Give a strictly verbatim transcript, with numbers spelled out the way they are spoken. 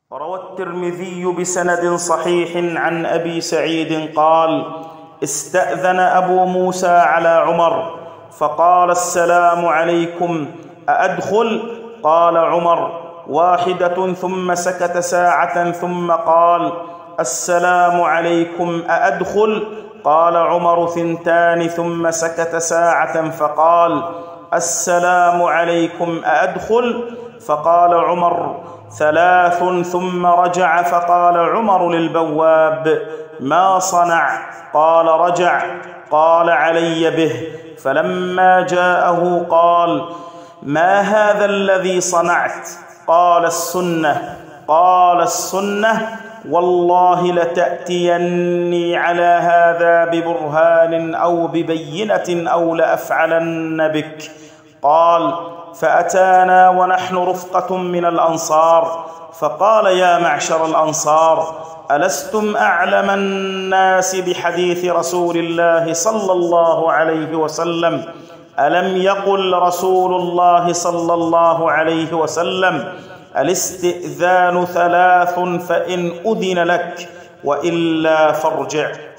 روى الترمذي بسند صحيح عن أبي سعيد قال: استأذن أبو موسى على عمر فقال: السلام عليكم، أأدخل؟ قال عمر: واحدة، ثم سكت ساعة ثم قال: السلام عليكم، أأدخل؟ قال عمر: ثنتان، ثم سكت ساعة فقال: السلام عليكم، أأدخل؟ فقال عمر: ثلاث، ثم رجع فقال عمر للبواب: ما صنع؟ قال: رجع. قال: علي به. فلما جاءه قال: ما هذا الذي صنعت؟ قال: السنة. قال: السنة؟ والله لتأتيني على هذا ببرهان أو ببينة أو لأفعلن بك. قال: فأتانا ونحن رفقة من الأنصار فقال: يا معشر الأنصار، ألستم أعلم الناس بحديث رسول الله صلى الله عليه وسلم؟ ألم يقل رسول الله صلى الله عليه وسلم: الاستئذان ثلاث، فإن أذن لك وإلا فارجع.